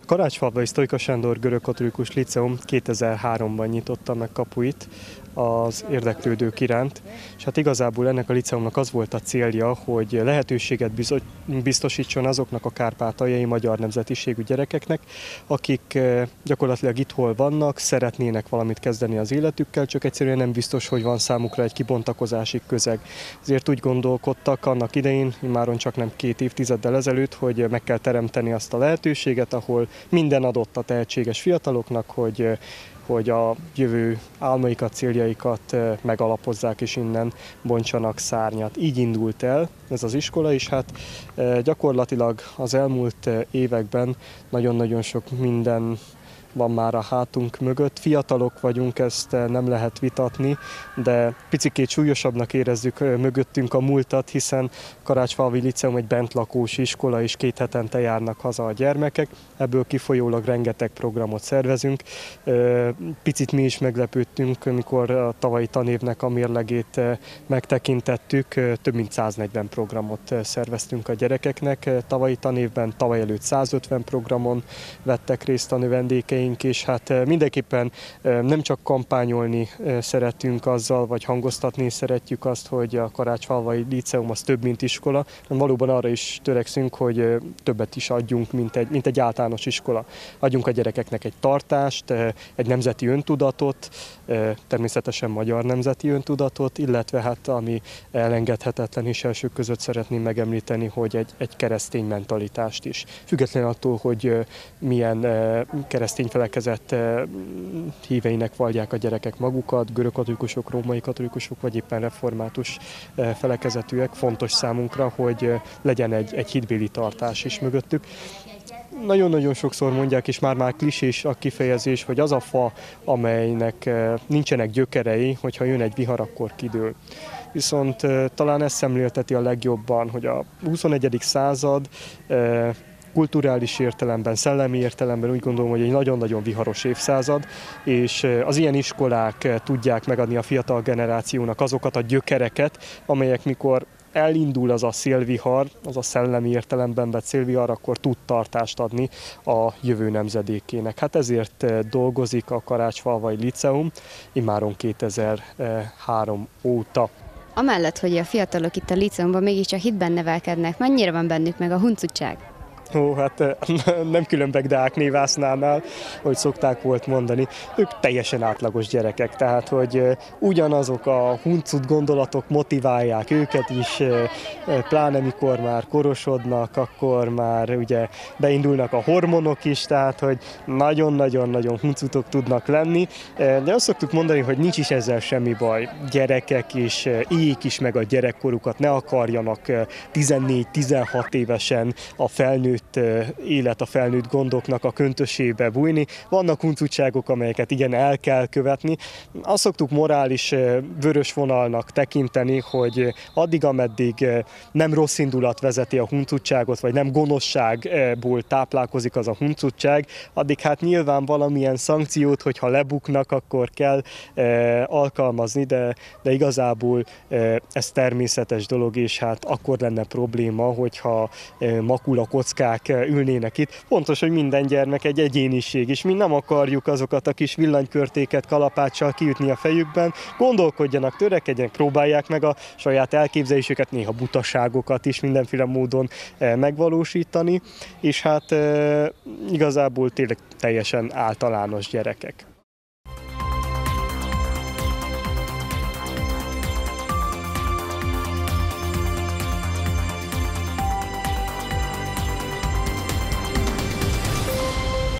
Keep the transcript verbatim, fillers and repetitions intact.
A Karácsfalvai Sztojka Sándor Görögkatolikus Líceum kétezer-háromban nyitotta meg kapuit az érdeklődők iránt, és hát igazából ennek a liceumnak az volt a célja, hogy lehetőséget biztosítson azoknak a kárpátaljai magyar nemzetiségű gyerekeknek, akik gyakorlatilag itt hol vannak, szeretnének valamit kezdeni az életükkel, csak egyszerűen nem biztos, hogy van számukra egy kibontakozási közeg. Ezért úgy gondolkodtak annak idején, immáron csak nem két évtizeddel ezelőtt, hogy meg kell teremteni azt a lehetőséget, ahol minden adott a tehetséges fiataloknak, hogy hogy a jövő álmaikat, céljaikat megalapozzák és innen bontsanak szárnyat. Így indult el ez az iskola, és hát gyakorlatilag az elmúlt években nagyon-nagyon sok minden van már a hátunk mögött. Fiatalok vagyunk, ezt nem lehet vitatni, de picikét súlyosabbnak érezzük mögöttünk a múltat, hiszen Karácsfalvi Líceum egy bentlakós iskola, és két hetente járnak haza a gyermekek. Ebből kifolyólag rengeteg programot szervezünk. Picit mi is meglepődtünk, amikor a tavalyi tanévnek a mérlegét megtekintettük. Több mint száznegyven programot szerveztünk a gyerekeknek. Tavalyi tanévben, tavaly előtt százötven programon vettek részt a növendékeink, és hát mindenképpen nem csak kampányolni szeretünk azzal, vagy hangoztatni szeretjük azt, hogy a Karácsfalvai Líceum az több, mint iskola, hanem valóban arra is törekszünk, hogy többet is adjunk, mint egy, mint egy általános iskola. Adjunk a gyerekeknek egy tartást, egy nemzeti öntudatot, természetesen magyar nemzeti öntudatot, illetve hát ami elengedhetetlen és elsők között szeretném megemlíteni, hogy egy, egy keresztény mentalitást is. Függetlenül attól, hogy milyen keresztény felekezet híveinek vallják a gyerekek magukat, görögkatolikusok, római katolikusok, vagy éppen református felekezetűek, fontos számunkra, hogy legyen egy, egy hitbéli tartás is mögöttük. Nagyon-nagyon sokszor mondják, és már-már klisés a kifejezés, hogy az a fa, amelynek nincsenek gyökerei, hogyha jön egy vihar, akkor kidől. Viszont talán ez szemlélteti a legjobban, hogy a huszonegyedik század kulturális értelemben, szellemi értelemben úgy gondolom, hogy egy nagyon-nagyon viharos évszázad, és az ilyen iskolák tudják megadni a fiatal generációnak azokat a gyökereket, amelyek mikor elindul az a szélvihar, az a szellemi értelemben vett szélvihar, akkor tud tartást adni a jövő nemzedékének. Hát ezért dolgozik a Karácsfalvai Líceum immáron kétezer-három óta. Amellett, hogy a fiatalok itt a líceumban mégiscsak hitben nevelkednek, mennyire van bennük meg a huncutság? Ó, hát nem különbek Deák Névásznánál, hogy szokták volt mondani, ők teljesen átlagos gyerekek, tehát hogy ugyanazok a huncut gondolatok motiválják őket is, pláne mikor már korosodnak, akkor már ugye beindulnak a hormonok is, tehát hogy nagyon-nagyon-nagyon huncutok tudnak lenni, de azt szoktuk mondani, hogy nincs is ezzel semmi baj, gyerekek is, éljék is meg a gyerekkorukat, ne akarjanak tizennégy-tizenhat évesen a felnőtt élet, a felnőtt gondoknak a köntösébe bújni. Vannak huncutságok, amelyeket igen el kell követni. Azt szoktuk morális vörös vonalnak tekinteni, hogy addig, ameddig nem rossz indulat vezeti a huncutságot, vagy nem gonoszságból táplálkozik az a huncutság, addig hát nyilván valamilyen szankciót, hogyha lebuknak, akkor kell alkalmazni, de, de igazából ez természetes dolog, és hát akkor lenne probléma, hogyha makula kockák ülnének itt. Fontos, hogy minden gyermek egy egyéniség, és mi nem akarjuk azokat a kis villanykörtéket kalapáccsal kiütni a fejükben. Gondolkodjanak, törekedjenek, próbálják meg a saját elképzelésüket, néha butaságokat is mindenféle módon megvalósítani, és hát igazából tényleg teljesen általános gyerekek.